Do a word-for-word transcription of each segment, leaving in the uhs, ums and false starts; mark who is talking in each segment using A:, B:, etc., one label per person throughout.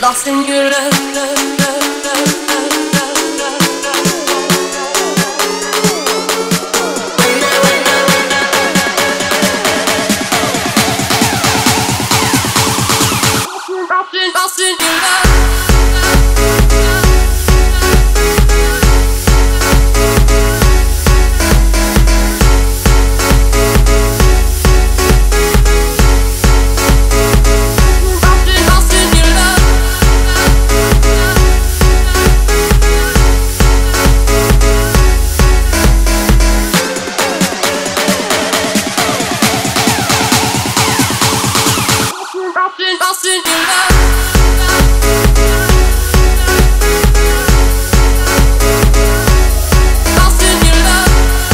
A: lost in your love, love, love, love, love, love, love, love. Lost in, lost in your love. Lost in your love. Lost in your love.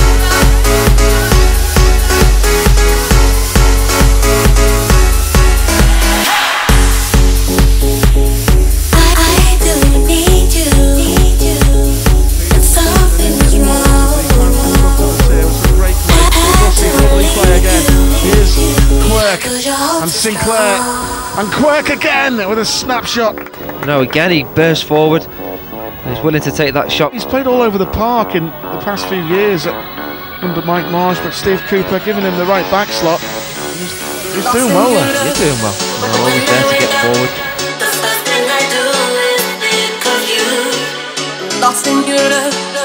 A: I, I do need you. Need you. Something's wrong.
B: It was a great play. Rossi, lovely play again. Here's Quirk and Sinclair. And Quirk again with a snapshot.
C: No, again he burst forward and he's willing to take that shot.
B: He's played all over the park in the past few years under Mike Marsh, but Steve Cooper giving him the right back slot. He's, he's doing well there.
C: He's doing well. He's always there to get forward.
A: The first thing I do is think of you. Lost in your love.